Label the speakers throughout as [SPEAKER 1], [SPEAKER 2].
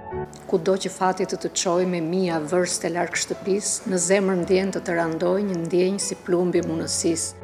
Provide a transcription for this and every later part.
[SPEAKER 1] Kudo që fati të çojë me mia vërst e larg shtëpisë, në zemër ndjen të randoj një ndjenjë si plumbi mundësisë.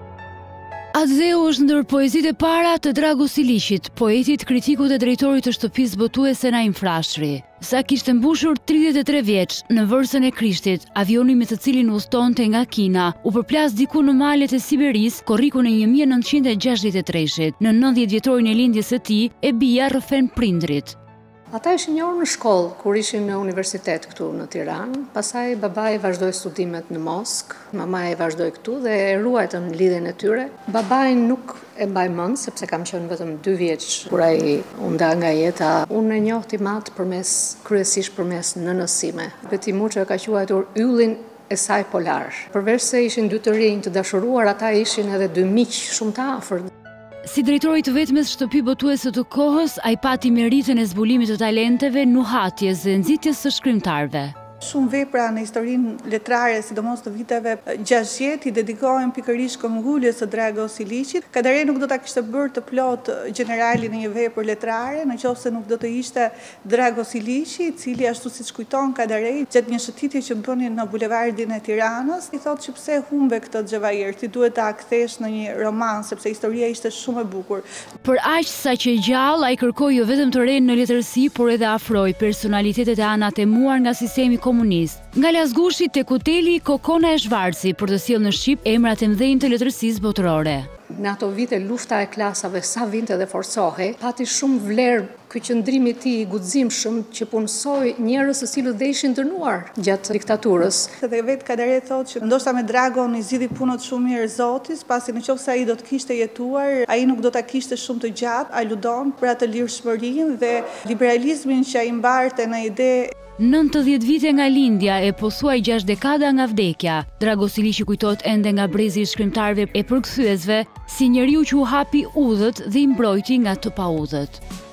[SPEAKER 2] Atë është ndër poezitë e para të Dragos Iliqit, poetit, kritikut e drejtorit të shtëpisë botuese Naim Frashëri. Sa kishte mbushur 33 vjeç, në vërsën e Krishtit, avioni me të cilin udhëtonte nga Kina u përplas diku në malet e Siberisë, korrikun e 1963-shit. Në 90 vjetorin e lindjes së tij, e bija rrëfen prindrit.
[SPEAKER 1] Ata ishin një orë në shkollë, kur ishin në universitet këtu në Tiranë, pasaj babai vazhdoi studimet në Moskë, mamaja vazhdoi këtu dhe e ruajtën lidhjen e tyre. Babai nuk e mbaj mend sepse kam qenë vetëm 2 vjeç kur ai u nda nga jeta. Unë e njohti matë kryesisht përmes nënësime. Beti Muço e ka quajtur yllin e saj polar. Përveç se ishin 2 të rinj të dashuruar, ata ishin edhe 2 miq shumë të afërt.
[SPEAKER 2] Si drejtori të vetmes shtëpi botuese të kohës, ai pati meritën e zbulimit të talenteve, nuhatjes dhe nxitjes së shkrimtarëve.
[SPEAKER 3] Shumë vepra në historinë letrare, sidomos të viteve 60, i dedikohen pikërisht këmbguljes së Dragos Iliqit. Kadare nuk do ta kishte bërë të plot generali në një vepër letrare, nëse nuk do të ishte Dragos Iliqi, i cili ashtu siç kujton Kadare, gjatë një shëtitje që bënin në bulevardin e Tiranës, i thotë që pse humbe këtë xhavair, ti duhet ta kthesh në një roman sepse historia ishte shumë e bukur.
[SPEAKER 2] Për aq sa që gjallë, ai kërkoi jo vetëm të rinë në letërsi, por edhe afroi personalitetet e anatemuar nga sistemi komunist. Nga Lazgushi tek Kuteli, Kokona e Zhvarci, për të sjellë në Shqip emrat e mëdhenj të letërsisë botërore.
[SPEAKER 1] Në ato vite lufta e klasave sa vinte dhe forcohej, pati shumë vlerë ky qëndrimi i tij i guximshëm që punësoi njerëz të cilët dhe ishin dënuar gjatë diktaturës.
[SPEAKER 3] Dhe vetë Kadare thotë që ndoshta me Dragon i zgjidhi punët shumë mirë Zotis, pasi nëse ai do të kishte jetuar, ai nuk do ta kishte shumë të gjatë, aludon për atë lirshmërinë dhe liberalizmin që ai mbarte në ide.
[SPEAKER 2] 90 vite nga lindja e pothuaj 6 dekada nga vdekja, Dragos Iliqi kujtohet ende nga brezi i shkrimtarëve e përkthyesve si njeriu që u hapi udhët dhe i mbrojti nga të paudhët.